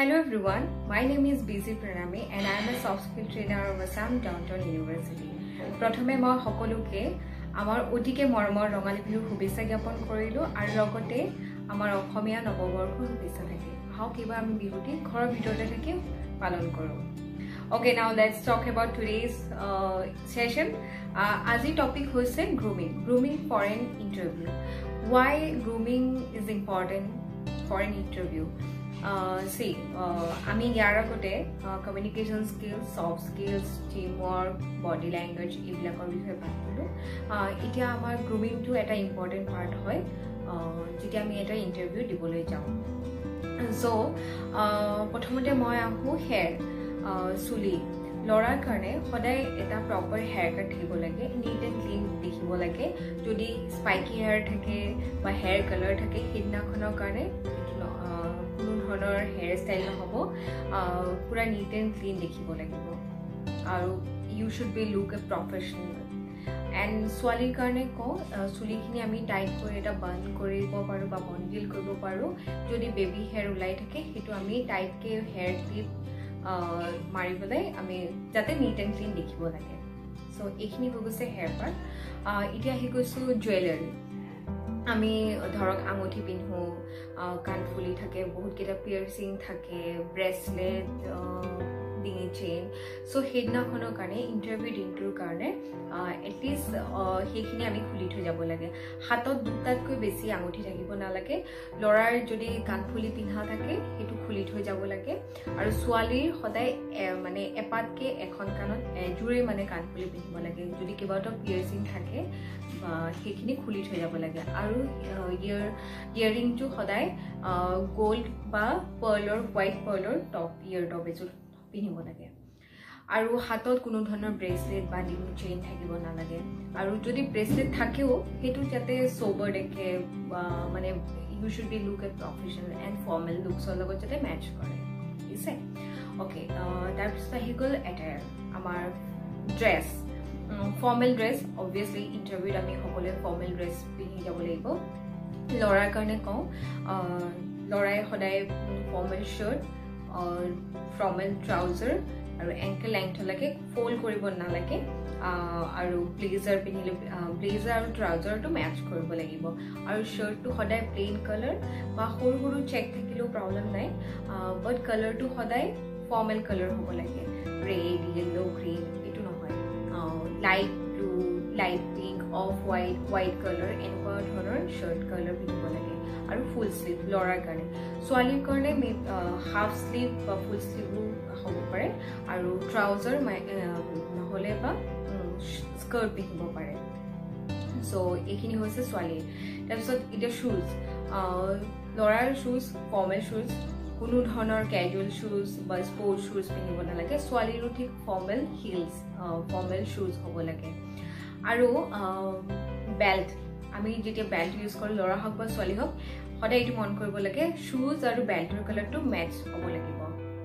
Hello everyone, my name is BZ Pranami and I am a soft skill trainer of Assam Downtown University. Prothome moi hokoluke amar otike mormor rongali bihu shubhechha gyapon korilu aru logote amar Okhomia noboborkhor shubhechha thakil. How kiba ami bihuti ghor bhitorte thaki palon koru. Okay, now let's talk about today's session. Aji topic hoise grooming for an interview. Why grooming is important for an interview? আমি ইয়াৰ আগতে communication skills, soft skills, teamwork, body language এইবিলাকৰ বিষয়ে পাতিলোঁ। এতিয়া আমাৰ গ্ৰুমিংটো এটা important part হয় যেতিয়া আমি এটা ইণ্টাৰভিউ দিবলৈ যাওঁ। প্ৰথমতে মই আহোঁ হেয়াৰ, চুলি। ল'ৰাৰ কাৰণে সদায় এটা প্ৰপাৰ হেয়াৰ কাট থাকিব লাগে, নিট এণ্ড ক্লিন দেখিব লাগে। যদি স্পাইকি হেয়াৰ থাকে বা হেয়াৰ কালাৰ থাকে সেইদিনাখনৰ কাৰণে কোনো ধৰণৰ হেয়াৰ ষ্টাইল নহ'ব, পুৰা নিট এণ্ড ক্লিন দেখিব লাগিব আৰু you should be look a professional. And ছোৱালীৰ কাৰণে কওঁ, চুলিখিনি আমি টাইট কৰি এটা বান কৰিব পাৰোঁ বা বন্ডিল কৰিব পাৰোঁ। যদি বেবী হেয়াৰ ওলাই থাকে সেইটো আমি টাইটকৈ হেয়াৰ ক্লিপ মাৰি পেলাই আমি যাতে নিট এণ্ড ক্লিন দেখিব লাগে। চ' এইখিনি হৈ গৈছে হেয়াৰ পাৰ্ট। এতিয়া আহি গৈছোঁ জুৱেলাৰী। আমি ধৰক আঙুঠি পিন্ধোঁ, কাণফুলি থাকে, বহুতকেইটা পিয়াৰ্চিং থাকে, ব্ৰেচলেট, ডিঙি চেইন। চ' সেইদিনাখনৰ কাৰণে ইণ্টাৰভিউ দিনটোৰ কাৰণে এটলিষ্ট সেইখিনি আমি খুলি থৈ যাব লাগে। হাতত দুটাতকৈ বেছি আঙুঠি থাকিব নালাগে। ল'ৰাৰ যদি কাণফুলি পিন্ধা থাকে সেইটো খুলি থৈ যাব লাগে আৰু ছোৱালীৰ সদায় মানে এপাতকৈ এখন কাণত এযোৰে মানে কাণফুলি পিন্ধিব লাগে। যদি কেইবাটাও পিয়াৰ্চিং থাকে সেইখিনি খুলি থৈ যাব লাগে আৰু ইয়াৰিংটো সদায় গ'ল্ড বা পাৰ্লৰ, হোৱাইট পাৰ্লৰ ইয়েৰ টপ এযোৰ পিন্ধিব লাগে আৰু হাতত কোনো ধৰণৰ ব্ৰেচলেট বা ডিঙি চেইন থাকিব নালাগে। আৰু যদি ব্ৰেচলেট থাকেও সেইটো যাতে চ'বাৰ দেখে বা মানে you should be look a professional and formal লুকছৰ লগত যাতে মেটচ কৰে, ঠিক আছে। অ'কে, তাৰপিছত আহি গ'ল এটায়াৰ, আমাৰ ড্ৰেছ। ফৰ্মেল ড্ৰেছ, অবভিয়াছলি ইণ্টাৰভিউত আমি সকলোৱে ফৰ্মেল ড্ৰেছ পিন্ধি যাব লাগিব। ল'ৰাৰ কাৰণে কওঁ, ল'ৰাই সদায় ফৰ্মেল শ্বাৰ্ট, ফৰ্মেল ট্ৰাউজাৰ আৰু এংকেল লেংথলৈকে ফ'ল্ড কৰিব নালাগে আৰু ব্লেজাৰ পিন্ধিলে ব্লেজাৰ আৰু ট্ৰাউজাৰটো মেটচ কৰিব লাগিব আৰু শ্বাৰ্টটো সদায় প্লেইন কালাৰ বা সৰু সৰু চেক থাকিলেও প্ৰব্লেম নাই, বাট কালাৰটো সদায় ফৰ্মেল কালাৰ হ'ব লাগে। ৰেড, য়েল্ল', গ্ৰীণ এইটো নহয়, light blue, light pink, off white, white colour এনেকুৱা ধৰণৰ শ্বাৰ্ট কালাৰ পিন্ধিব লাগে আৰু ফুল শ্লিভ ল'ৰাৰ কাৰণে। ছোৱালীৰ কাৰণে হাফ শ্লিভ বা ফুল শ্লিভো হ'ব পাৰে আৰু ট্ৰাউজাৰ নহ'লে বা স্কাৰ্ট পিন্ধিব পাৰে। চ' এইখিনি হৈছে ছোৱালীৰ। তাৰপিছত এতিয়া শ্বুজ। ল'ৰাৰ শ্বুজ ফৰ্মেল শ্বুজ, কোনো ধৰণৰ কেজুৱেল শ্বুজ বা স্পৰ্টছ শ্বুজ পিন্ধিব নালাগে। ছোৱালীৰো ঠিক ফৰ্মেল হিলছ, ফৰ্মেল শ্বুজ হ'ব লাগে। আৰু বেল্ট, আমি যেতিয়া বেল্ট ইউজ কৰোঁ, ল'ৰা হওক বা ছোৱালী হওক, সদায় এইটো মন কৰিব লাগে শ্বুজ আৰু বেল্টৰ কালাৰটো মেটচ হ'ব লাগিব।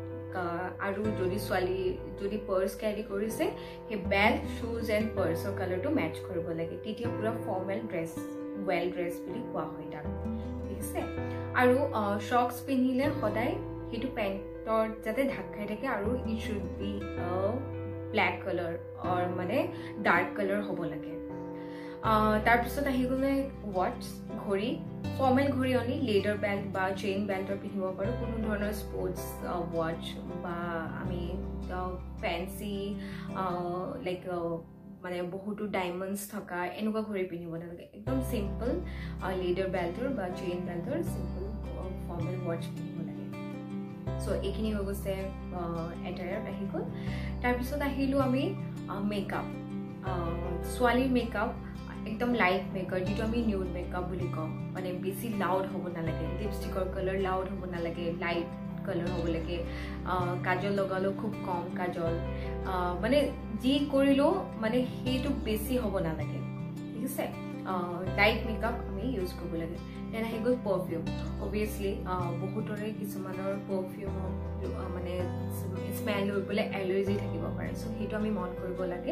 আৰু যদি ছোৱালী যদি পাৰ্চ কেৰি কৰিছে সেই বেল্ট, শ্বুজ এণ্ড পাৰ্চৰ কালাৰটো মেটচ কৰিব লাগে, তেতিয়া পুৰা ফৰ্মেল ড্ৰেছ, ৱেল ড্ৰেছ বুলি কোৱা হয় তাক, ঠিক আছে। আৰু শ্বক্স পিন্ধিলে সদায় সেইটো পেণ্টৰ যাতে ঢাক খাই থাকে আৰু it should be black colour মানে ডাৰ্ক কালাৰ হ'ব লাগে। তাৰপিছত আহি গ'লে ৱাটছ, ঘড়ী। ফৰ্মেল ঘড়ী অনলি লেডাৰ বেল্ট বা চেইন বেল্টৰ পিন্ধিব পাৰোঁ। কোনো ধৰণৰ স্পৰ্টছ ৱাটচ বা আমি ফেঞ্চি লাইক মানে বহুতো ডায়মণ্ডছ থকা এনেকুৱা ঘড়ী পিন্ধিব নালাগে। একদম চিম্পল লেডাৰ বেল্টৰ বা চেইন বেল্টৰ চিম্পল ফৰ্মেল ৱাটচ পিন্ধিব লাগে। চ' এইখিনি হৈ গৈছে এটায়াৰত আহি গ'ল। তাৰপিছত আহিলোঁ আমি মেকআপ। ছোৱালীৰ মেকআপ একদম লাইট মেকআপ, যিটো আমি নিউড মেকআপ বুলি কওঁ, মানে বেছি লাউড হ'ব নালাগে। লিপষ্টিকৰ কালাৰ লাউড হ'ব নালাগে, লাইট কালাৰ হ'ব লাগে। কাজল লগালেও খুব কম কাজল, মানে যি কৰিলেও মানে সেইটো বেছি হ'ব নালাগে, ঠিক আছে। লাইট মেকআপ আমি ইউজ কৰিব লাগে। দেন আহি গ'ল পাৰফিউম। অবভিয়াছলি বহুতৰে কিছুমানৰ পাৰফিউমক মানে স্মেল হৈ পেলাই এলাৰ্জি থাকিব পাৰে, চ' সেইটো আমি মন কৰিব লাগে।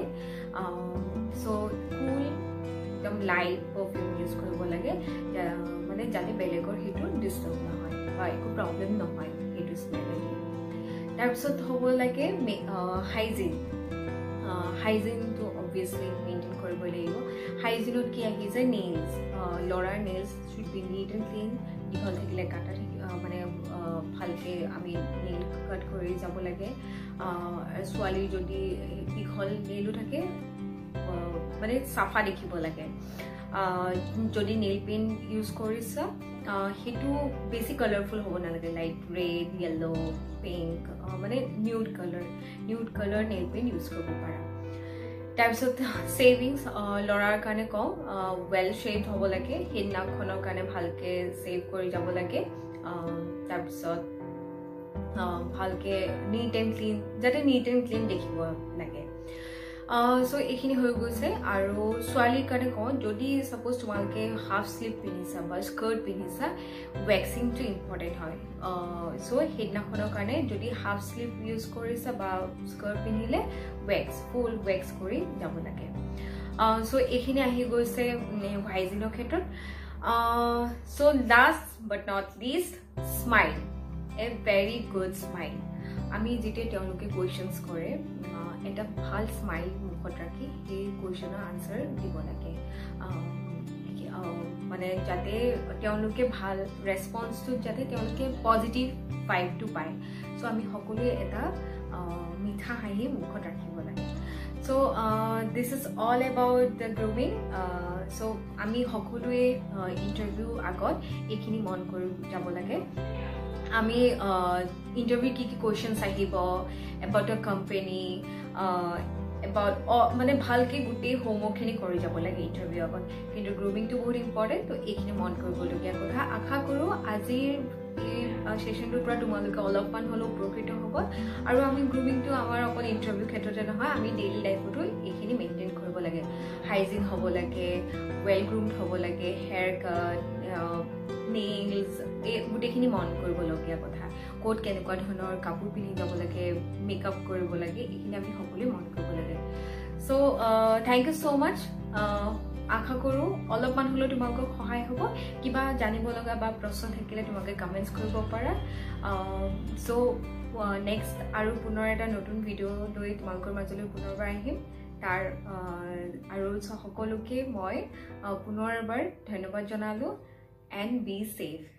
চ' কুল একদম লাইট পাৰফিউম ইউজ কৰিব লাগে, মানে যাতে বেলেগৰ সেইটো ডিষ্টাৰ্ব নহয় বা একো প্ৰব্লেম নহয় সেইটো স্মেল আহি তাৰপিছত হ'ব লাগে হাইজিন হাইজিনটো অবভিয়াছলি মেইনটেইন কৰিব লাগিব হাইজিনত কি আহি যায় নেইলছ ল'ৰাৰ nails should be neat and clean দীঘল থাকিলে কাটা মানে ভালকৈ আমি নেইল কাট কৰি যাব লাগে ছোৱালীৰ যদি দীঘল নেইলো থাকে মানে চাফা দেখিব লাগে যদি নেইল পেইণ্ট ইউজ কৰিছা সেইটো বেছি কালাৰফুল হ'ব নালাগে লাইক ৰেড য়েল্লো পিংক মানে nude colour nail paint use কৰিব পাৰা তাৰপিছত ছেভিংছ ল'ৰাৰ কাৰণে কওঁ ৱেল শ্বেভড হ'ব লাগে সেইদিনাখনৰ কাৰণে ভালকৈ ছেভ কৰি যাব লাগে তাৰপিছত ভালকৈ নিট এণ্ড ক্লিন যাতে নিট এণ্ড ক্লিন দেখিব লাগে সো এইখিনি হৈ গৈছে আৰু ছোৱালীৰ কাৰণে কওঁ যদি ছাপ'জ তোমালোকে হাফ স্লিভ পিন্ধিছা বা স্কাৰ্ট পিন্ধিছা ৱেক্সিংটো ইম্পৰ্টেণ্ট হয় সো সেইদিনাখনৰ কাৰণে যদি হাফ স্লিভ ইউজ কৰিছা বা স্কাৰ্ট পিন্ধিলে ফুল ৱেক্স কৰি যাব লাগে সো এইখিনি আহি গৈছে হাইজিনৰ ক্ষেত্ৰত so last but not least smile a very good smile আমি যেতিয়া তেওঁলোকে কুৱেশ্যনছ কৰে এটা ভাল স্মাইল মুখত ৰাখি সেই কুৱেশ্যনৰ আনচাৰ দিব লাগে মানে যাতে তেওঁলোকে ভাল ৰেছপন্সটো যাতে তেওঁলোকে পজিটিভ ভাইবটো পায় চ' আমি সকলোৱে এটা মিঠা হাঁহি মুখত ৰাখিব লাগে so' this is all about the grooming so' আমি সকলোৱে ইণ্টাৰভিউ আগত এইখিনি মন কৰি যাব লাগে আমি ইণ্টাৰভিউ কি কুৱেশ্যনছ আহিব এবাউট দ্য কোম্পানী এবাউট মানে ভালকৈ গোটেই হোমৱৰ্কখিনি কৰি যাব লাগে ইণ্টাৰভিউ আগত কিন্তু গ্ৰুমিংটো বহুত ইম্পৰ্টেণ্ট তো এইখিনি মন কৰিবলগীয়া কথা আশা কৰোঁ আজিৰ এই ছেশ্যনটোৰ পৰা তোমালোকে অলপমান হ'লেও উপকৃত হ'ব আৰু আমি গ্ৰুমিংটো আমাৰ অকল ইণ্টাৰভিউ ক্ষেত্ৰতে নহয় আমি ডেইলি লাইফতো এইখিনি মেইনটেইন কৰিব লাগে হাইজিন হ'ব লাগে ৱেল গ্ৰুমড হ'ব লাগে হেয়াৰ কাট নেইলছ এই গোটেইখিনি মন কৰিবলগীয়া কথা ক'ত কেনেকুৱা ধৰণৰ কাপোৰ পিন্ধি যাব লাগে মেকআপ কৰিব লাগে এইখিনি আমি সকলোৱে মন কৰিব লাগে চ' থেংক ইউ ছ' মাছ আশা কৰোঁ অলপমান হ'লেও তোমালোকক সহায় হ'ব কিবা জানিব লগা বা প্ৰশ্ন থাকিলে তোমালোকে কমেণ্টছ কৰিব পাৰা চ' নেক্সট আৰু পুনৰ এটা নতুন ভিডিঅ' লৈ তোমালোকৰ মাজলৈ পুনৰবাৰ আহিম তাৰ আৰু সকলোকে মই পুনৰ এবাৰ ধন্যবাদ জনালোঁ and be safe.